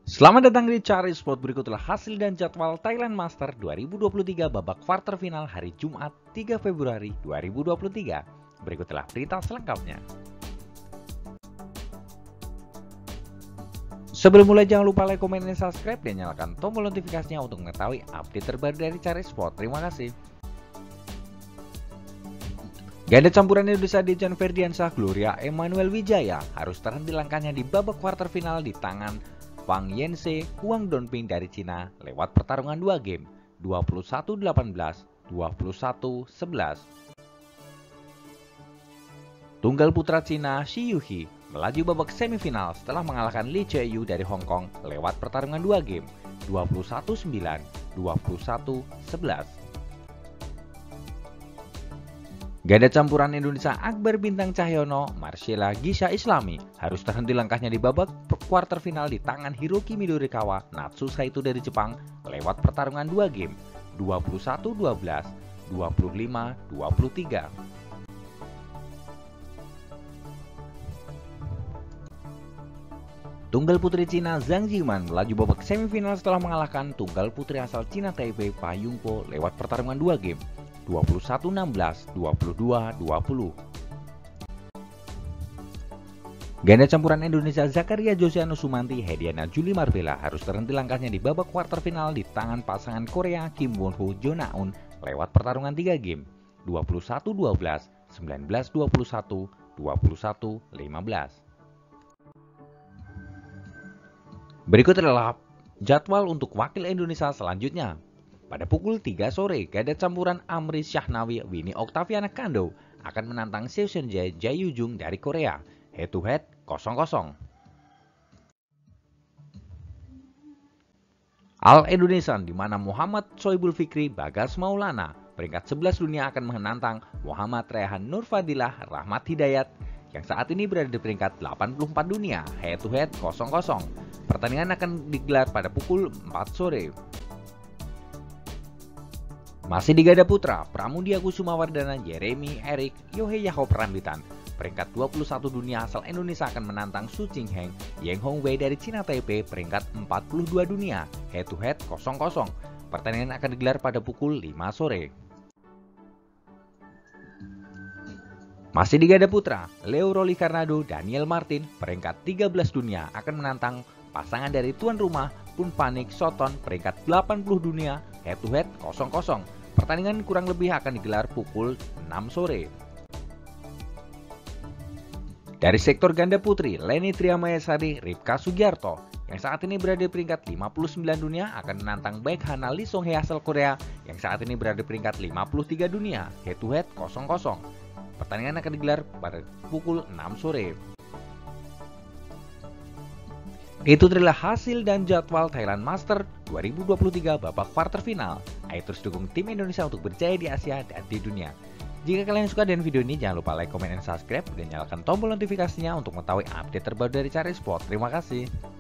Selamat datang di Cari Sport. Berikutlah hasil dan jadwal Thailand Master 2023 babak quarter final hari Jumat 3 Februari 2023. Berikutlah berita selengkapnya. Sebelum mulai jangan lupa like, komen, dan subscribe dan nyalakan tombol notifikasinya untuk mengetahui update terbaru dari Cari Sport. Terima kasih. Ganda campuran Indonesia Dejan Ferdiansyah Gloria Emmanuel Wijaya harus terhenti langkahnya di babak quarter final di tangan Wang Yanse Huang Donping dari Cina lewat pertarungan 2 game 21-18, 21-11. Tunggal putra Cina Shi Yuqi melaju babak semifinal setelah mengalahkan Li Cheyu dari Hong Kong lewat pertarungan 2 game 21-9, 21-11. Ganda campuran Indonesia Akbar Bintang Cahyono, Marcella Gisha Islami harus terhenti langkahnya di babak quarter final di tangan Hiroki Midorikawa Natsu Saito dari Jepang lewat pertarungan 2 game 21-12, 25-23. Tunggal putri Cina Zhang Jiman melaju babak semifinal setelah mengalahkan tunggal putri asal Cina Taipei Pa Yingpo lewat pertarungan 2 game 21-16, 22-20. Ganda campuran Indonesia Zakaria Josiano Sumanti Hediana Juli Marbella harus terhenti langkahnya di babak quarter final di tangan pasangan Korea Kim Won Ho Jo Na-un lewat pertarungan 3 game 21-12, 19-21, 21-15. Berikut adalah jadwal untuk wakil Indonesia selanjutnya. Pada pukul 3 sore, ganda campuran Amri Syahnawi Winnie Octaviana Kando akan menantang Seo Seon-jae Jae Yoo-jung dari Korea, head to head 0-0. All Indonesian di mana Muhammad Soibul Fikri Bagas Maulana peringkat 11 dunia akan menantang Muhammad Rehan Nurfadilah Rahmat Hidayat yang saat ini berada di peringkat 84 dunia, head to head 0-0. Pertandingan akan digelar pada pukul 4 sore. Masih di ganda putra, Pramudia Kusumawardana Jeremy Erik Yohe Yakob Rambitan peringkat 21 dunia asal Indonesia akan menantang Su Qingheng Yang Hongwei dari Cina Taipei peringkat 42 dunia, head to head 0-0. Pertandingan akan digelar pada pukul 5 sore. Masih di ganda putra, Leo Rolly Carnado Daniel Martin peringkat 13 dunia akan menantang pasangan dari tuan rumah Punpanik Soton peringkat 80 dunia, head to head 0-0. Pertandingan kurang lebih akan digelar pukul 6 sore. Dari sektor ganda putri, Leni Triamayasari Ripka Sugiarto yang saat ini berada di peringkat 59 dunia akan menantang baik Hana Lee Song Hye asal Korea yang saat ini berada di peringkat 53 dunia, head to head 0-0. Pertandingan akan digelar pada pukul 6 sore. Itu adalah hasil dan jadwal Thailand Master 2023 babak quarter final. Ayo terus dukung tim Indonesia untuk berjaya di Asia dan di dunia. Jika kalian suka dengan video ini, jangan lupa like, komen, dan subscribe, dan nyalakan tombol notifikasinya untuk mengetahui update terbaru dari Cari Sport. Terima kasih.